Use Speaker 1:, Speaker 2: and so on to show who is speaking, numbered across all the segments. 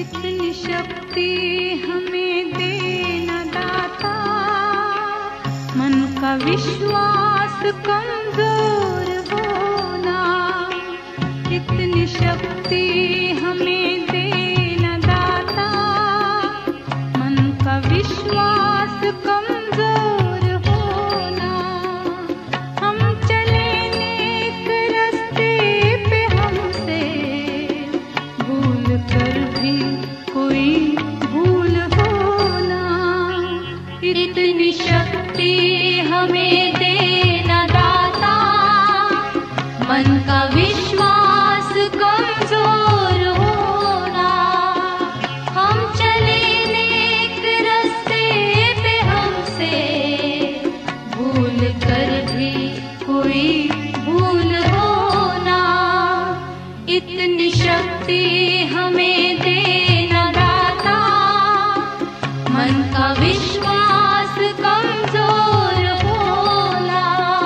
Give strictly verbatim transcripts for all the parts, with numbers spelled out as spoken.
Speaker 1: इतनी शक्ति हमें देना दाता, मन का विश्वास कमजोर होना। इतनी शक्ति हमें देना दाता, मन का विश्वास कमजोर होना। हम चले नेक रास्ते पे, हमसे भूल कर भी कोई भूल होना। इतनी शक्ति हमें देना दाता, मन का विश्वास कमजोर होना। हम चले नेक रास्ते पे, हमसे भूल कर भी कोई भूल होना। इतनी शक्ति हमें देना दाता, मन का विश्वास कमजोर होना।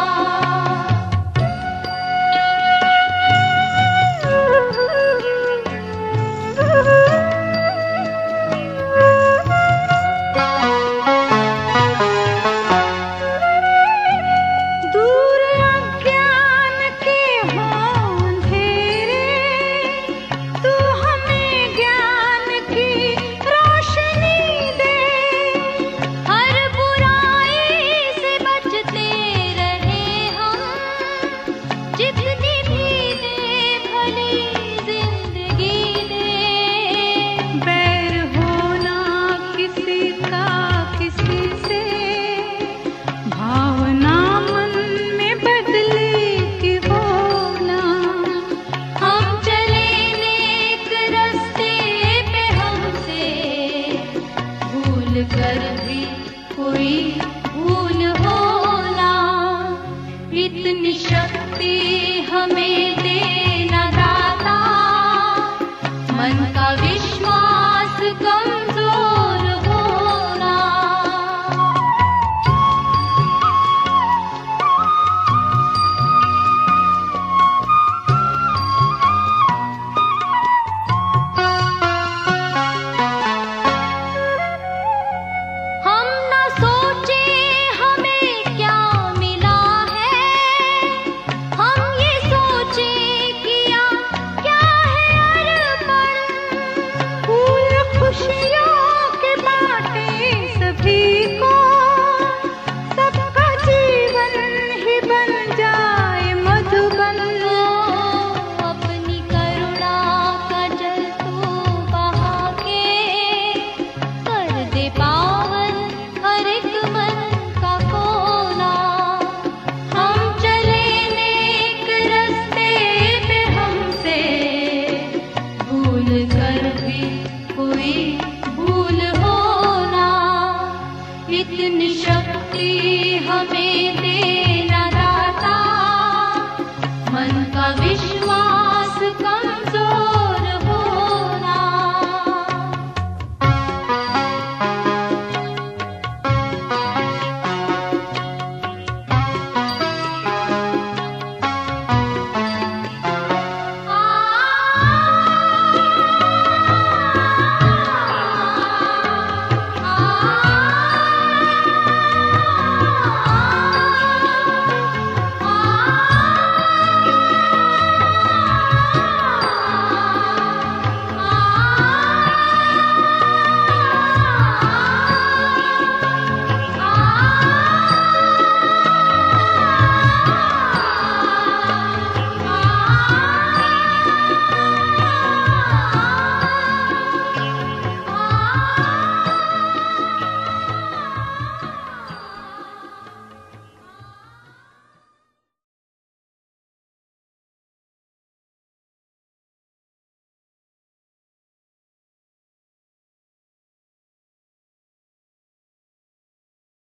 Speaker 1: दूर अज्ञान के हों अंधेरे, तू हमें ज्ञान की रोशनी दे। हर बुराई से बचते रहे हम, जितनी भी दे भली जिंदगी दे। बैर होना किसी का किसी से, भावना मन में बदले की होना। हम चले नेक रास्ते पे, हमसे भूल कर भी कोई भूल होना। इतनी शक्ति हमें देना दाता, मन का विश्वास कमजोर होना। हम न सोचे हमें क्या मिला है, हम ये सोचे किया क्या है अर्पण। फूल खुशियों के बांटे सभी को, सबका जीवन ही बन जाए मधुबन। अपनी करुणा का जल तू बहा के, कर दे पावन हर एक मन का कोना। हम चले नेक रास्ते पे, हमसे भूल कर भी कोई भूल होना। इतनी शक्ति